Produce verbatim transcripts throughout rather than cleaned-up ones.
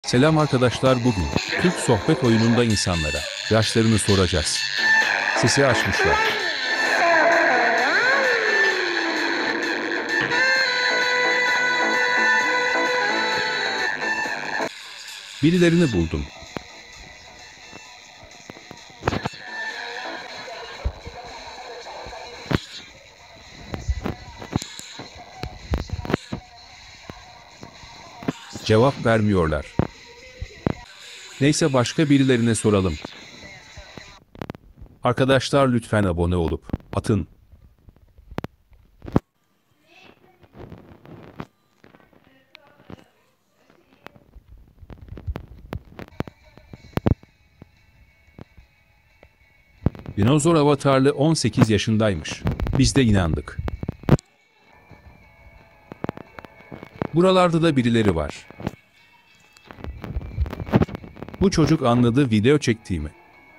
Selam arkadaşlar, bugün Türk sohbet oyununda insanlara yaşlarını soracağız. Sesi açmışlar. Birilerini buldum. Cevap vermiyorlar. Neyse, başka birilerine soralım. Arkadaşlar, lütfen abone olup atın. Dinozor avatarlı on sekiz yaşındaymış. Biz de inandık. Buralarda da birileri var. Bu çocuk anladı video çektiğimi.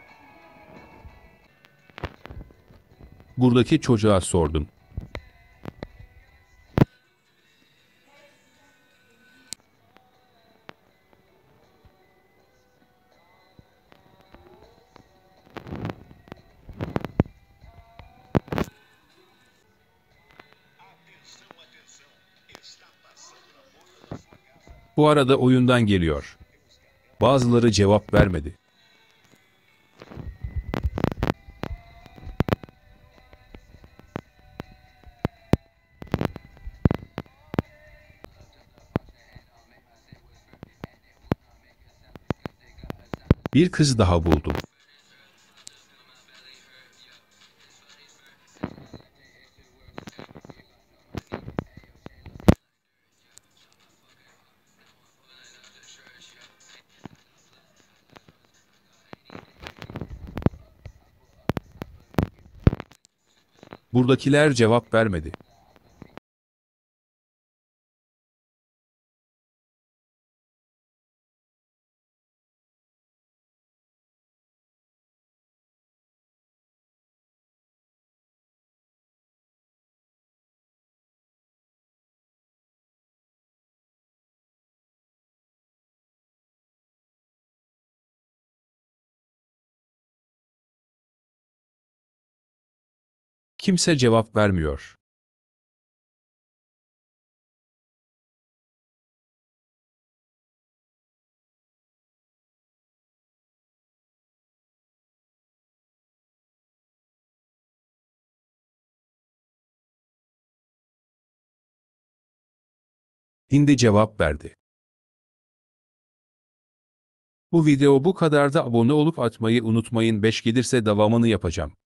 Buradaki çocuğa sordum. Bu arada oyundan geliyor. Bazıları cevap vermedi. Bir kız daha buldum. Buradakiler cevap vermedi. Kimse cevap vermiyor. Hindi cevap verdi. Bu video bu kadar da abone olup atmayı unutmayın. beş gelirse devamını yapacağım.